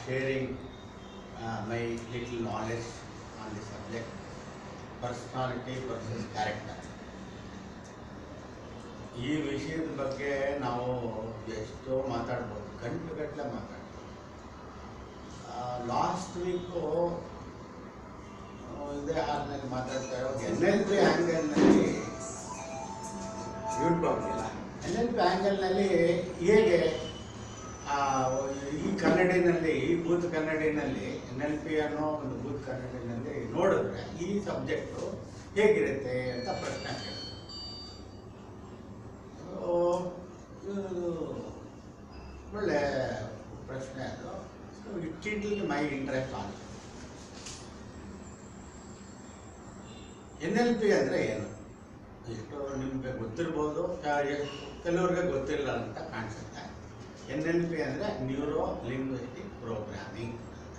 sharing my little knowledge on the subject, personality versus character. ಈ ವಿಷಯದ ಬಗ್ಗೆ ನಾವು ಎಷ್ಟೋ ಮಾತಾಡ್ಬೋದು, ಗಂಟೆಗಟ್ಟಲೆ ಮಾತಾಡ್ಬೋದು. ಲಾಸ್ಟ್ ವೀಕು ಇದೇ ಹಾಲ್ನಲ್ಲಿ ಮಾತಾಡ್ತಾ ಇರೋ NLP ಆ್ಯಂಗಲ್ನಲ್ಲಿ ಯೂಟ್ಯೂಬ್ಗಿಲ್ಲ. NLP ಆ್ಯಂಗಲ್ನಲ್ಲಿ ಹೇಗೆ ಈ ಕನ್ನಡಿನಲ್ಲಿ, ಈ ಬೂತ್ ಕನ್ನಡಿನಲ್ಲಿ NLP ಅನ್ನೋ ಒಂದು ಬೂತ್ ಕನ್ನಡಿನಲ್ಲಿ ನೋಡಿದ್ರೆ ಈ ಸಬ್ಜೆಕ್ಟು ಹೇಗಿರುತ್ತೆ ಅಂತ ಪ್ರಶ್ನೆ ಕೇಳಿದ್ರು. ಒಳ್ಳೆ ಪ್ರಶ್ನೆ ಅದು. It kindled my interest on. NLP ಅಂದರೆ ಏನು? ಇಷ್ಟು ನಿಮಗೆ ಗೊತ್ತಿರ್ಬೋದು, ಕೆಲವ್ರಿಗೆ ಗೊತ್ತಿಲ್ಲ ಅಂತ ಕಾಣಿಸುತ್ತೆ. NLP ಅಂದರೆ ನ್ಯೂರೋ ಲಿಂಗ್ವಿಸ್ಟಿಕ್ ಪ್ರೋಗ್ರಾಮಿಂಗ್.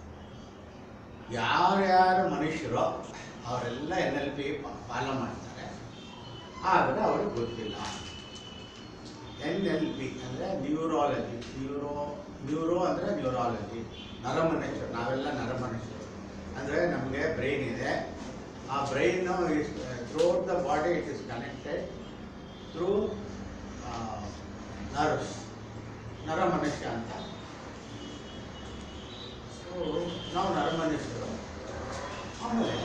ಯಾರ್ಯಾರು ಮನುಷ್ಯರೋ ಅವರೆಲ್ಲ NLP ಫಾಲೋ ಮಾಡ್ತಾರೆ, ಆದರೆ ಅವ್ರಿಗೆ ಗೊತ್ತಿಲ್ಲ. NLP ಅಂದರೆ ನ್ಯೂರಾಲಜಿ. ನ್ಯೂರೋ ಅಂದರೆ ನ್ಯೂರಾಲಜಿ, ನರಮನುಷ್ಯರು. ನಾವೆಲ್ಲ ನರಮನುಷ್ಯರು. ಅಂದರೆ ನಮಗೆ ಬ್ರೈನ್ ಇದೆ. ಆ brain is throughout the body it is connected through nerves. ನರಮನುಷ್ಯ ಅಂತ. ಸೊ ನಾವು ನರಮನುಷ್ಯರು. ಆಮೇಲೆ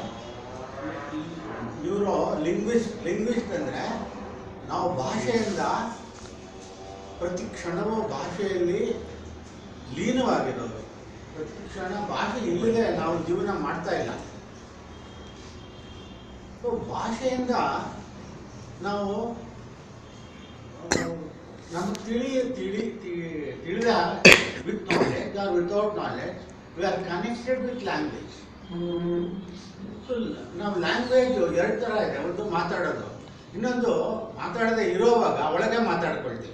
ಲಿಂಗ್ವಿಸ್ಟ್ ಅಂದರೆ ನಾವು ಭಾಷೆಯಿಂದ ಪ್ರತಿ ಕ್ಷಣವೂ ಭಾಷೆಯಲ್ಲಿ ಲೀನವಾಗಿರೋದು. ಪ್ರತಿ ಕ್ಷಣ ಭಾಷೆ ಇಲ್ಲದೆ ನಾವು ಜೀವನ ಮಾಡ್ತಾ ಇಲ್ಲ. ಸೊ ಭಾಷೆಯಿಂದ ನಾವು ನಮಗೆ ತಿಳಿದ with knowledge or without knowledge we are connected with language. So ನಾವು ಲ್ಯಾಂಗ್ವೇಜ್ ಎರಡು ಥರ ಇದೆ. ಒಂದು ಮಾತಾಡೋದು, ಇನ್ನೊಂದು ಮಾತಾಡದೆ ಇರೋವಾಗ ಒಳಗೆ ಮಾತಾಡ್ಕೊಳ್ತೀವಿ.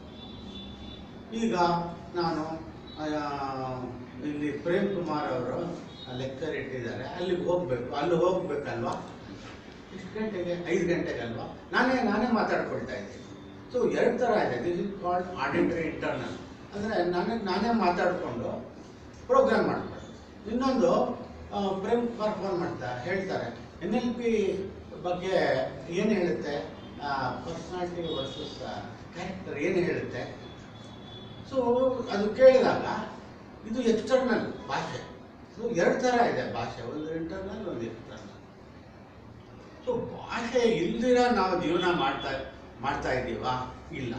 ಈಗ ನಾನು ಇಲ್ಲಿ ಪ್ರೇಮ್ ಕುಮಾರ್ ಅವರು ಲೆಕ್ಚರ್ ಇಟ್ಟಿದ್ದಾರೆ, ಅಲ್ಲಿಗೆ ಹೋಗಬೇಕು. ಅಲ್ಲಿ ಹೋಗ್ಬೇಕಲ್ವಾ? ಇಷ್ಟು ಗಂಟೆಗೆ, 5 ಗಂಟೆಗಲ್ವಾ? ನಾನೇ ಮಾತಾಡ್ಕೊಳ್ತಾ ಇದ್ದೀನಿ. ಸೊ ಎರಡು ಥರ ಇದೆ. This is called auditory internal. ಅಂದರೆ ನಾನೇ ಮಾತಾಡಿಕೊಂಡು ಪ್ರೋಗ್ರಾಮ್ ಮಾಡ್ಕೊಳ್ಳೋದು. ಇನ್ನೊಂದು ಪ್ರೇಮ್ ಕುಮಾರ್ ಫೋನ್ ಹೇಳ್ತಾರೆ, NLP ಬಗ್ಗೆ ಏನು ಹೇಳುತ್ತೆ, ಪರ್ಸನಾಲಿಟಿ ವರ್ಸಸ್ ಕ್ಯಾರೆಕ್ಟರ್ ಏನು ಹೇಳುತ್ತೆ. ಸೊ ಅದು ಕೇಳಿದಾಗ ಇದು ಎಕ್ಸ್ಟರ್ನಲ್ ಭಾಷೆ. ಸೊ ಎರಡು ಥರ ಇದೆ ಭಾಷೆ, ಒಂದು ಇಂಟರ್ನಲ್, ಒಂದು ಎಕ್ಸ್ಟರ್ನಲ್. ಸೊ ಭಾಷೆ ಇಲ್ದಿರ ನಾವು ಜೀವನ ಮಾಡ್ತಾ ಇದ್ದೀವಾ? ಇಲ್ಲ.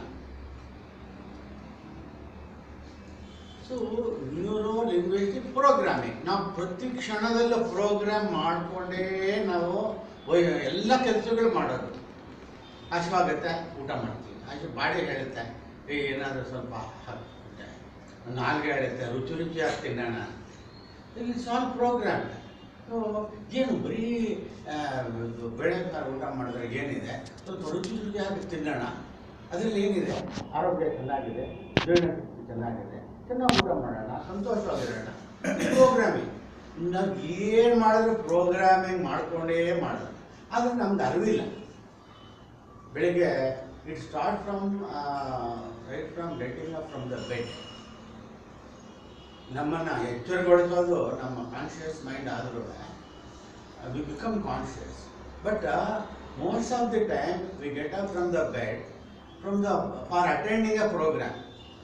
ಸೊ ನ್ಯೂರೋ ಲಿಂಗ್ವಿಸ್ಟಿಕ್ ಪ್ರೋಗ್ರಾಮಿಂಗ್, ನಾವು ಪ್ರತಿ ಕ್ಷಣದಲ್ಲೂ ಪ್ರೋಗ್ರಾಮ್ ಮಾಡಿಕೊಂಡೇ ನಾವು ಎಲ್ಲ ಕೆಲಸಗಳು ಮಾಡೋದು. ಹಸಿವಾಗುತ್ತೆ, ಊಟ ಮಾಡ್ತೀವಿ. ಬಾಡಿ ಹೇಳುತ್ತೆ ಏನಾದರೂ ಸ್ವಲ್ಪ ಹಾಕ್ಬಿಟ್ಟೆ. ನಾಲ್ಗೆ ಹೇಳುತ್ತೆ ರುಚಿಯಾಗಿ ತಿನ್ನೋಣ. It's all program. ಸೊ ಏನು ಬರೀ ಬೇಳೆಕಾಳು ಊಟ ಮಾಡಿದ್ರೆ ಏನಿದೆ, ಸ್ವಲ್ಪ ರುಚಿಯಾಗಿ ತಿನ್ನೋಣ. ಅದರಲ್ಲಿ ಏನಿದೆ? ಆರೋಗ್ಯ ಚೆನ್ನಾಗಿದೆ, ಜೀರ್ಣಶಕ್ತಿ ಚೆನ್ನಾಗಿದೆ, ಚೆನ್ನಾಗಿ ಊಟ ಮಾಡೋಣ, ಸಂತೋಷವಾಗಿರೋಣ. ಪ್ರೋಗ್ರಾಮಿಂಗ್. ನಾವು ಏನು ಮಾಡಿದ್ರು ಪ್ರೋಗ್ರಾಮಿಂಗ್ ಮಾಡಿಕೊಂಡೇ ಮಾಡೋದು. ಆದರೆ ನಮ್ಗೆ ಅರಿವಿಲ್ಲ. ಬೆಳಿಗ್ಗೆ it start right from getting up from the bed. ನಮ್ಮನ್ನು ಎಚ್ಚರಗೊಳಿಸೋದು ನಮ್ಮ ಕಾನ್ಷಿಯಸ್ ಮೈಂಡ್ ಆದರೂ we become conscious. But most of the time we get up from the bed for attending a program.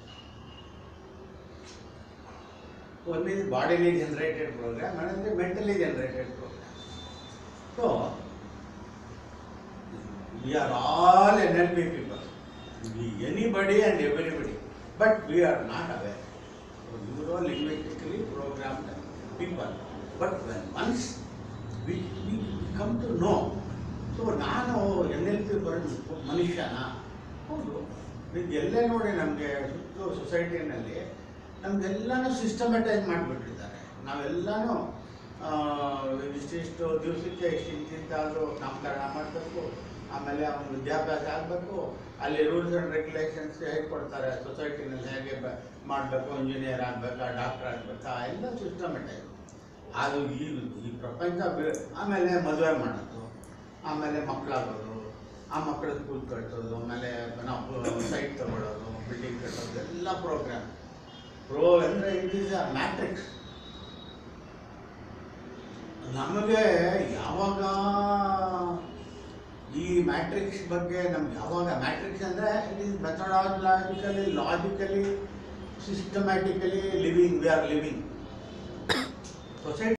One is bodily generated program, another is mentally generated program. So we are all NLP people, anybody and everybody, but we are not aware. So neuro-linguistically programmed people. But when once we come to know, so ನಾನು NLP ಮನುಷ್ಯನ ಹೌದು. ಎಲ್ಲೇ ನೋಡಿ ನಮಗೆ ಸುತ್ತಲೂ ಸೊಸೈಟಿನಲ್ಲಿ ನಮಗೆಲ್ಲನೂ ಸಿಸ್ಟಮೆಟೈಸ್ ಮಾಡಿಬಿಟ್ಟಿದ್ದಾರೆ. ನಾವೆಲ್ಲನೂ ಇಷ್ಟಿಷ್ಟು ದಿವಸಕ್ಕೆ ಇಷ್ಟಿಂತಾದರೂ ನಾಮಕರಣ ಮಾಡಬೇಕು, ಆಮೇಲೆ ಅವನು ವಿದ್ಯಾಭ್ಯಾಸ ಆಗಬೇಕು, ಅಲ್ಲಿ ರೂಲ್ಸ್ ಆ್ಯಂಡ್ ರೆಗ್ಯುಲೇಷನ್ಸ್ ಹೇಗೆ ಕೊಡ್ತಾರೆ, ಸೊಸೈಟಿನಲ್ಲಿ ಹೇಗೆ ಮಾಡಬೇಕು, ಇಂಜಿನಿಯರ್ ಆಗಬೇಕಾ, ಡಾಕ್ಟರ್ ಆಗಬೇಕಾ, ಎಲ್ಲ ಸಿಸ್ಟಮೆಟೈಸ್. ಅದು ಈ ಪ್ರಪಂಚ. ಆಮೇಲೆ ಮದುವೆ ಮಾಡೋದು, ಆಮೇಲೆ ಮಕ್ಕಳಾಗೋದು, ಆ ಮಕ್ಕಳ ಸ್ಕೂಲ್ ಕಟ್ಟೋದು, ಆಮೇಲೆ ನಾವು ಸೈಟ್ ತೊಗೊಳ್ಳೋದು, ಬಿಲ್ಡಿಂಗ್ ಕಟ್ಟೋದು, ಎಲ್ಲ ಪ್ರೋಗ್ರಾಮ್. ಪ್ರೋ ಅಂದರೆ ಇಟ್ ಈಸ್ ಅ ಮ್ಯಾಟ್ರಿಕ್ಸ್. ನಮಗೆ ಯಾವಾಗ ಈ ಮ್ಯಾಟ್ರಿಕ್ಸ್ ಬಗ್ಗೆ ನಮ್ಗೆ ಯಾವಾಗ ಮ್ಯಾಟ್ರಿಕ್ಸ್ ಅಂದರೆ it is methodologically, logically, systematically living, we are living society.